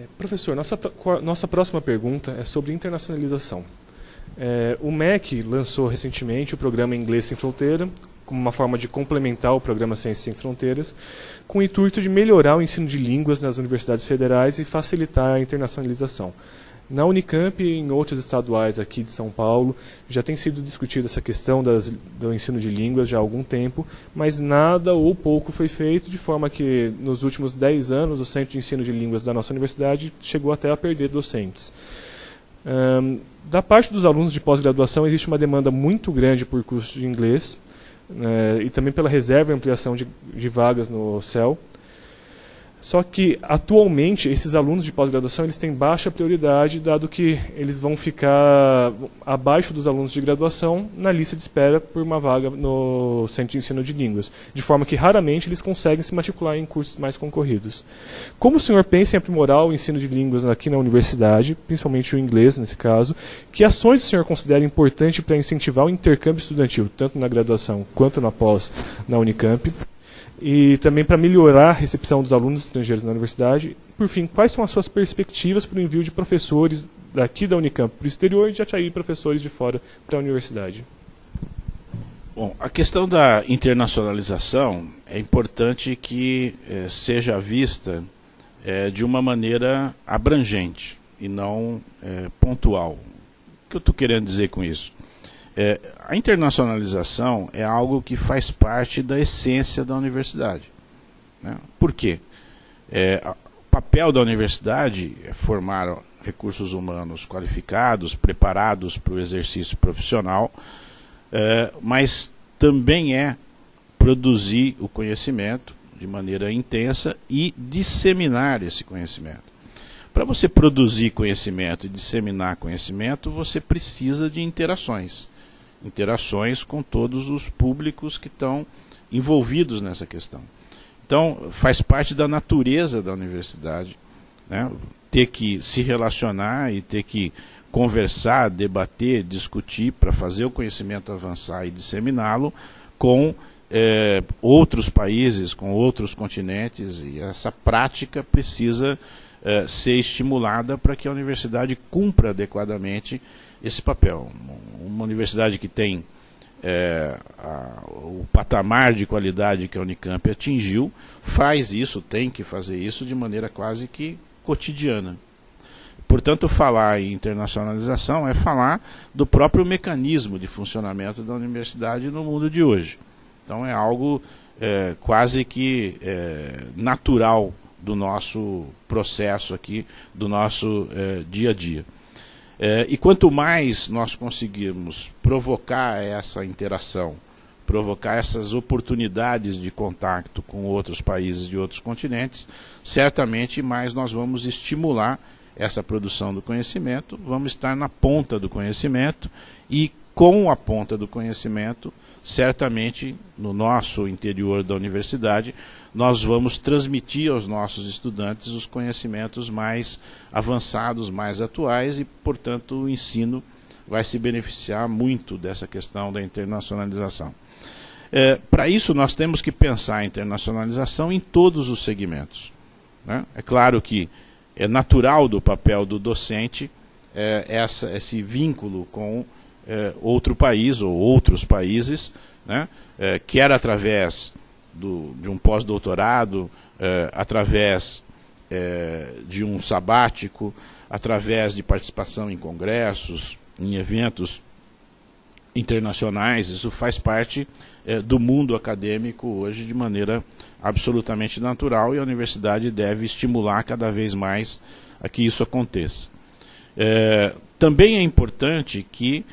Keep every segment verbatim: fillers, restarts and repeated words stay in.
Professor, nossa, nossa próxima pergunta é sobre internacionalização. É, o M E C lançou recentemente o programa Inglês Sem Fronteira, como uma forma de complementar o programa Ciências Sem Fronteiras, com o intuito de melhorar o ensino de línguas nas universidades federais e facilitar a internacionalização. Na Unicamp e em outros estaduais aqui de São Paulo, já tem sido discutida essa questão das, do ensino de línguas já há algum tempo, mas nada ou pouco foi feito, de forma que nos últimos dez anos o Centro de Ensino de Línguas da nossa universidade chegou até a perder docentes. Um, da parte dos alunos de pós-graduação existe uma demanda muito grande por cursos de inglês, né, e também pela reserva e ampliação de, de vagas no C E L. Só que, atualmente, esses alunos de pós-graduação eles têm baixa prioridade, dado que eles vão ficar abaixo dos alunos de graduação na lista de espera por uma vaga no Centro de Ensino de Línguas, de forma que raramente eles conseguem se matricular em cursos mais concorridos. Como o senhor pensa em aprimorar o ensino de línguas aqui na universidade, principalmente o inglês nesse caso, que ações o senhor considera importante para incentivar o intercâmbio estudantil, tanto na graduação quanto na pós na Unicamp? E também para melhorar a recepção dos alunos estrangeiros na universidade. Por fim, quais são as suas perspectivas para o envio de professores daqui da Unicamp para o exterior e de atrair professores de fora para a universidade? Bom, a questão da internacionalização é importante que eh, seja vista eh, de uma maneira abrangente e não eh, pontual. O que eu estou querendo dizer com isso? É, a internacionalização é algo que faz parte da essência da universidade, né? Por quê? É, o papel da universidade é formar recursos humanos qualificados, preparados para o exercício profissional, é, mas também é produzir o conhecimento de maneira intensa e disseminar esse conhecimento. Para você produzir conhecimento e disseminar conhecimento, você precisa de interações. Interações com todos os públicos que estão envolvidos nessa questão. Então, faz parte da natureza da universidade, né, ter que se relacionar e ter que conversar, debater, discutir para fazer o conhecimento avançar e disseminá-lo com é, outros países, com outros continentes, e essa prática precisa é, ser estimulada para que a universidade cumpra adequadamente esse papel. Uma universidade que tem é, a, o patamar de qualidade que a Unicamp atingiu, faz isso, tem que fazer isso de maneira quase que cotidiana. Portanto, falar em internacionalização é falar do próprio mecanismo de funcionamento da universidade no mundo de hoje. Então é algo é, quase que é, natural do nosso processo aqui, do nosso é, dia a dia. É, e quanto mais nós conseguirmos provocar essa interação, provocar essas oportunidades de contato com outros países de outros continentes, certamente mais nós vamos estimular essa produção do conhecimento, vamos estar na ponta do conhecimento e com a ponta do conhecimento, certamente no nosso interior da universidade, nós vamos transmitir aos nossos estudantes os conhecimentos mais avançados, mais atuais e, portanto, o ensino vai se beneficiar muito dessa questão da internacionalização. É, para isso, nós temos que pensar a internacionalização em todos os segmentos, né? É claro que é natural do papel do docente é, essa, esse vínculo com é, outro país ou outros países, né? É, quer através do, de um pós-doutorado, é, através é, de um sabático, através de participação em congressos, em eventos internacionais. Isso faz parte é, do mundo acadêmico hoje de maneira absolutamente natural, e a universidade deve estimular cada vez mais a que isso aconteça. É, também é importante que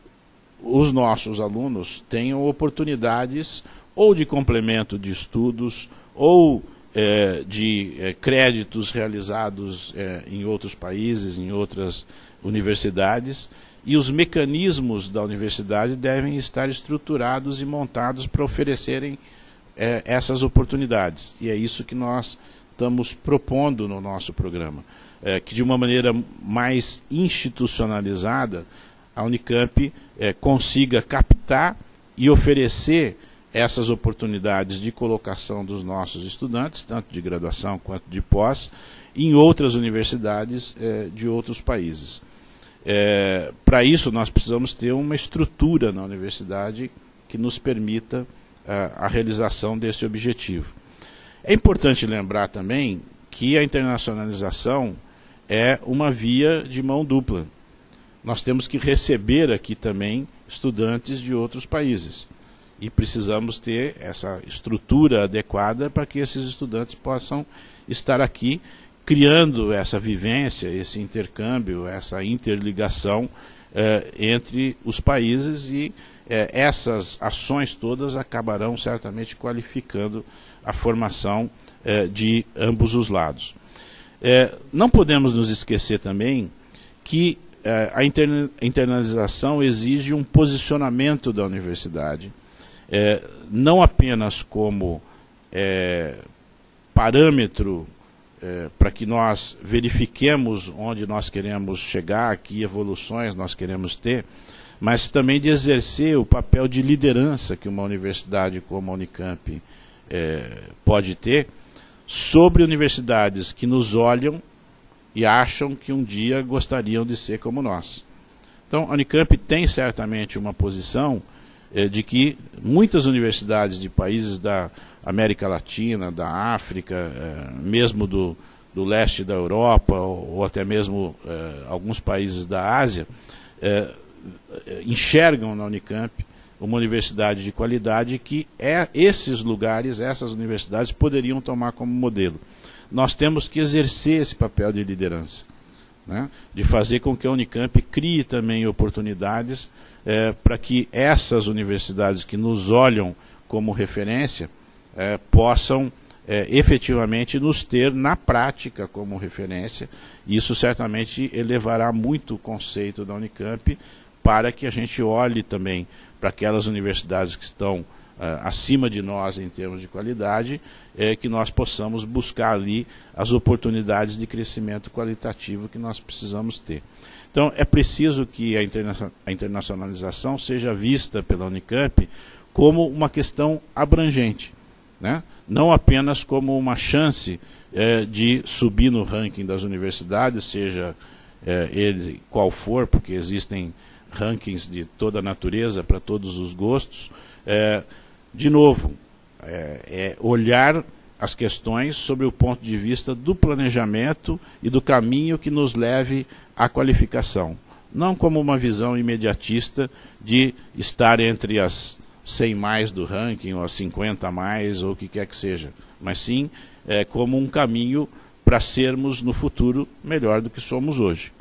os nossos alunos tenham oportunidades ou de complemento de estudos, ou é, de é, créditos realizados é, em outros países, em outras universidades, e os mecanismos da universidade devem estar estruturados e montados para oferecerem é, essas oportunidades. E é isso que nós estamos propondo no nosso programa, é, que de uma maneira mais institucionalizada, a Unicamp é, consiga captar e oferecer essas oportunidades de colocação dos nossos estudantes, tanto de graduação quanto de pós, em outras universidades é, de outros países. É, para isso, nós precisamos ter uma estrutura na universidade que nos permita a, a realização desse objetivo. É importante lembrar também que a internacionalização é uma via de mão dupla. Nós temos que receber aqui também estudantes de outros países. E precisamos ter essa estrutura adequada para que esses estudantes possam estar aqui, criando essa vivência, esse intercâmbio, essa interligação eh, entre os países, e eh, essas ações todas acabarão certamente qualificando a formação eh, de ambos os lados. Eh, não podemos nos esquecer também que eh, a interna internalização exige um posicionamento da universidade, eh, não apenas como eh, parâmetro É, para que nós verifiquemos onde nós queremos chegar, que evoluções nós queremos ter, mas também de exercer o papel de liderança que uma universidade como a Unicamp é, pode ter sobre universidades que nos olham e acham que um dia gostariam de ser como nós. Então, a Unicamp tem certamente uma posição é, de que muitas universidades de países da América Latina, da África, eh, mesmo do, do leste da Europa, ou, ou até mesmo eh, alguns países da Ásia, eh, enxergam na Unicamp uma universidade de qualidade que é, esses lugares, essas universidades poderiam tomar como modelo. Nós temos que exercer esse papel de liderança, né, de fazer com que a Unicamp crie também oportunidades eh, para que essas universidades que nos olham como referência É, possam é, efetivamente nos ter na prática como referência. Isso certamente elevará muito o conceito da Unicamp, para que a gente olhe também para aquelas universidades que estão é, acima de nós em termos de qualidade, é, que nós possamos buscar ali as oportunidades de crescimento qualitativo que nós precisamos ter. Então é preciso que a, interna a internacionalização seja vista pela Unicamp como uma questão abrangente, né? Não apenas como uma chance é, de subir no ranking das universidades, seja é, ele qual for, porque existem rankings de toda a natureza, para todos os gostos. É, de novo, é, é olhar as questões sobre o ponto de vista do planejamento e do caminho que nos leve à qualificação. Não como uma visão imediatista de estar entre as cem mais do ranking, ou cinquenta mais, ou o que quer que seja, mas sim é, como um caminho para sermos no futuro melhor do que somos hoje.